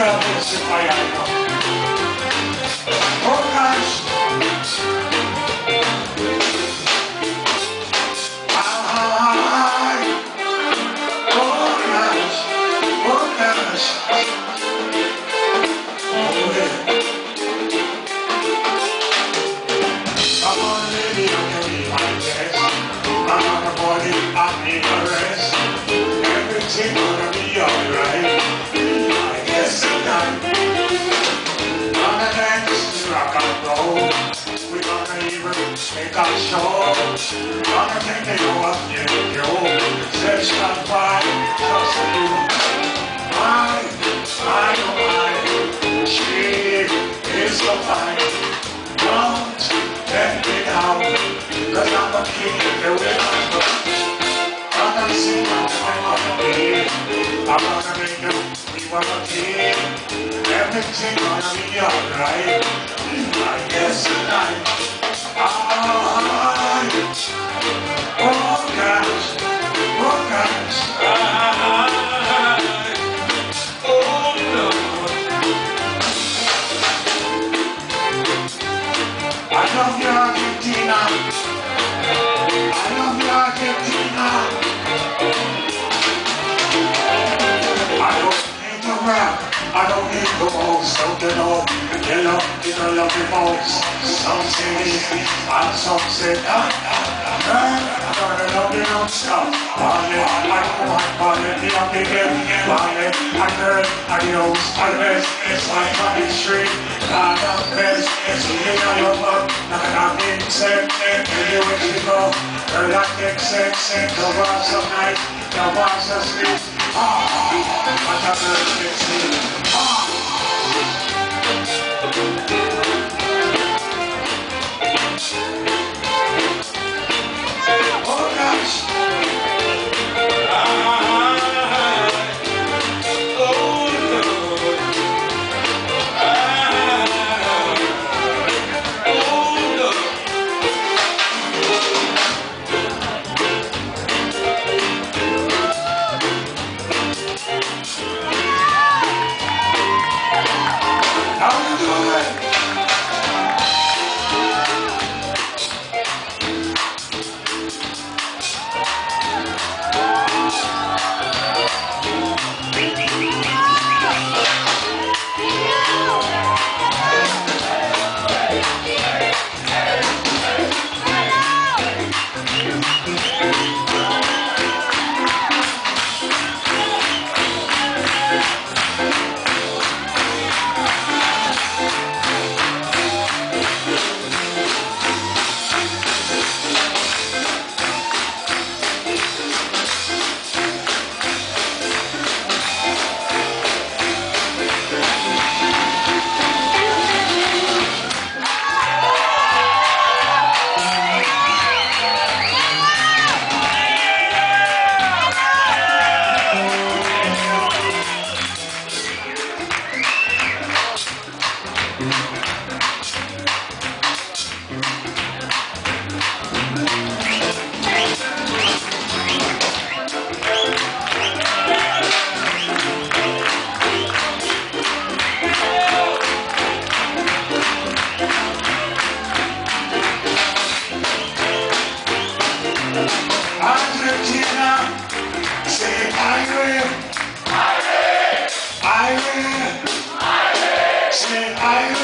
Make our show, gonna take it all up, you. Says not fine, just you. I, she is so fine. Don't let me down, 'cause I'm a king, you will. I'm gonna sing out my melody. I'm gonna make you, we want a king. Everything gonna be alright. I guess tonight. I love you, Argentina. I love you, Argentina. I don't need to rap. I don't need the most. Don't you know? You love me most. Some say I'm some say I'm gonna love you non-stop. Adios, always, it's like on the street. I'm the best, it's you know your love. Nothing I'm being said, and you wish you go. Girl, I get sex, and the rocks so nice, the rocks so sweet. I got the sleep. Argentina, say I will, say I will.